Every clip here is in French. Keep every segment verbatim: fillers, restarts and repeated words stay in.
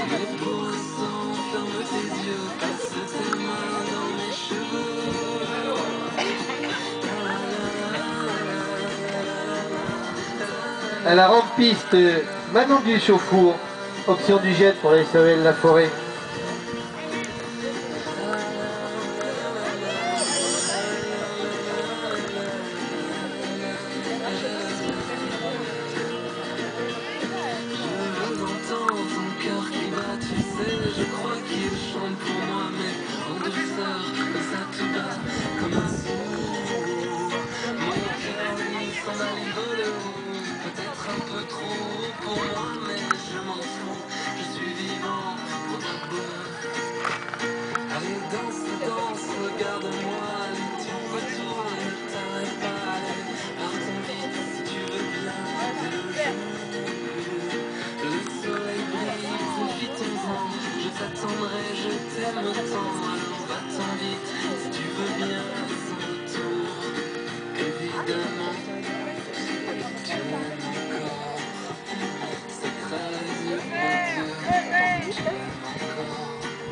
Et pour l'instant, ferme tes yeux, passe tes mains dans mes cheveux. À la rampe-piste, Manon du Chauffour, option du jet pour la S A E L La Forêt. Je veux entendre ton cœur qui bat, tu sais, je crois qu'il chante pour moi, mais en douceur, comme ça tout bas, comme un sourd. Mon cœur lui s'en va, il vole haut, peut-être un peu trop haut pour moi, mais je m'en fous, je suis vivant pour notre bonheur. Allez, danse, danse, regarde-moi, allez, tourne-toi, ne t'arrête pas, allez, partons vite si tu veux bien, dès le jour. Le soleil brille, profitons-en, je t'attendrai, je t'aime tant, alors va-t'en vite, si tu veux bien, sans retour. Évidemment, tu m'aimes encore, secret les yeux, mon Dieu, tu m'aimes encore.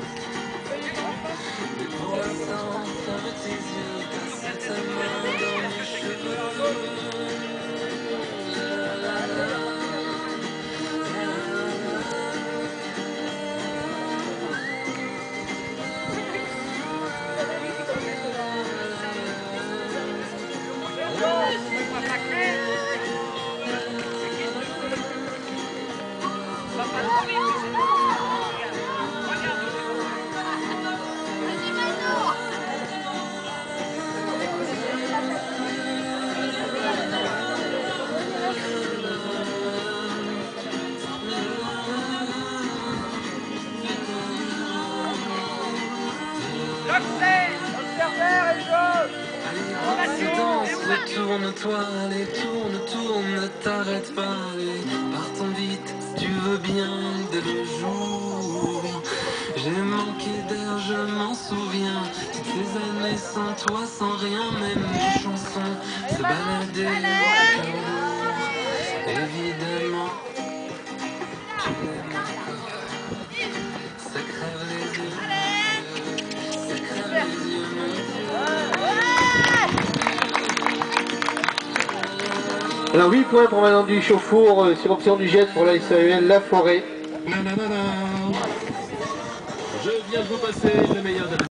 Mais pour l'instant, ferme tes yeux, passe ta main dans mes cheveux. La, la, la, la. Allez, danse, retourne-toi, allez, tourne, tourne, ne t'arrête pas, allez, partons vite, si tu veux bien, dès le jour. J'ai manqué d'air, je m'en souviens, toutes ces années sans toi, sans rien, même mes chansons se baladaient au cœur lourd. Évidemment, tu m'aimes encore, ça crève les yeux, ça crève les yeux, mon Dieu. Alors huit points pour Manon du Chauffour euh, sur option du jet pour la S A E L La Forêt. Je viens de vous passer le meilleur de la